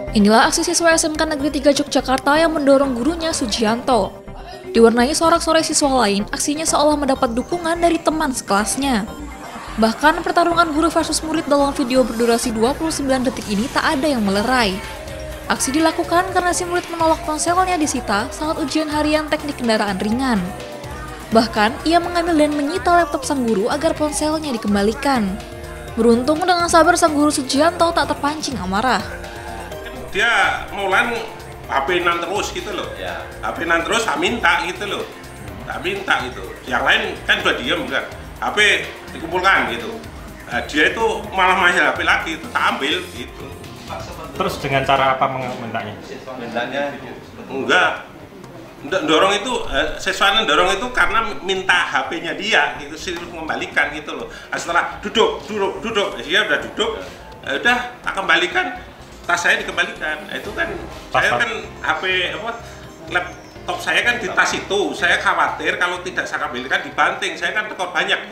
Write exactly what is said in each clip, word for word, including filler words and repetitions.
Inilah aksi siswa S M K Negeri tiga Yogyakarta yang mendorong gurunya Sujianto. Diwarnai sorak-sorai siswa lain, aksinya seolah mendapat dukungan dari teman sekelasnya. Bahkan pertarungan guru versus murid dalam video berdurasi dua puluh sembilan detik ini tak ada yang melerai. Aksi dilakukan karena si murid menolak ponselnya disita saat ujian harian teknik kendaraan ringan. Bahkan, ia mengambil dan menyita laptop sang guru agar ponselnya dikembalikan. Beruntung dengan sabar sang guru Sujianto tak terpancing amarah. Dia mulan H P-nan terus gitu loh, ya. H P-nan terus tak minta gitu loh, tak minta gitu. Yang lain kan udah diem kan, H P dikumpulkan gitu. Nah, dia itu malah masih H P lagi, itu tak ambil gitu. Terus dengan cara apa mintanya? Mintanya enggak, dorong itu, siswanya dorong itu karena minta H P-nya dia, itu sih mengembalikan gitu loh. Nah, setelah duduk, duduk, duduk, dia udah duduk, udah tak kembalikan. Tas saya dikembalikan, nah, itu kan tas saya kan H P apa laptop saya kan di tas itu, saya khawatir kalau tidak saya kembalikan dibanting, saya kan tekor banyak.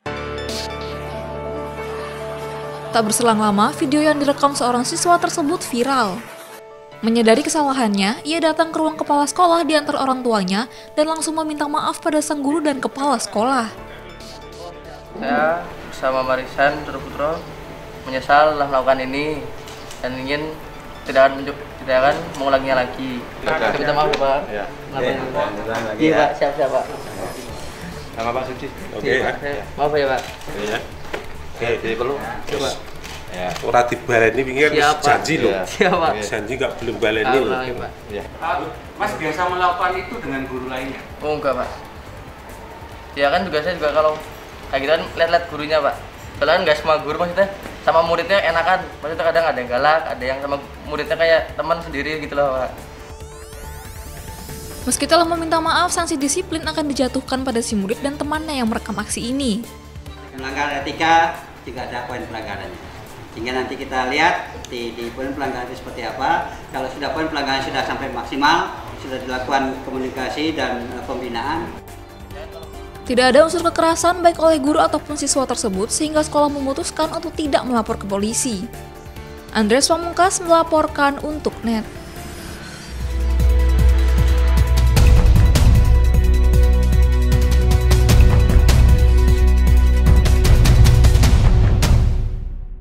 Tak berselang lama, video yang direkam seorang siswa tersebut viral. Menyadari kesalahannya, ia datang ke ruang kepala sekolah di antara orang tuanya dan langsung meminta maaf pada sang guru dan kepala sekolah. Saya bersama Marisan Putro menyesal telah melakukan ini dan ingin tidak akan tidak akan mengulanginya lagi. Kita minta maaf ya Pak. Ya. Iya Pak, siap-siap Pak. Sama Pak Suci. Oke ya. Maaf ya Pak. Ya. Oke, jadi perlu. Coba. Ya. Ora dibaleni pinggir janji loh. Siap Pak. Janji nggak belum baleni loh. Ya. Mas biasa melakukan itu dengan guru lainnya? Oh enggak Pak. Ya kan juga saya juga kalau kayak gitu kan lihat-lihat gurunya Pak. Soalnya kan nggak semua guru maksudnya sama muridnya enakan, maksudnya kadang ada yang galak, ada yang sama muridnya kayak teman sendiri gitu loh Pak. Meski telah meminta maaf, sanksi disiplin akan dijatuhkan pada si murid dan temannya yang merekam aksi ini. Melanggar etika juga ada poin pelanggarannya. Sehingga nanti kita lihat di, di poin pelanggaran itu seperti apa. Kalau sudah poin pelanggaran sudah sampai maksimal, sudah dilakukan komunikasi dan uh, pembinaan. Tidak ada unsur kekerasan baik oleh guru ataupun siswa tersebut sehingga sekolah memutuskan untuk tidak melapor ke polisi. Andreas Pamungkas melaporkan untuk N E T.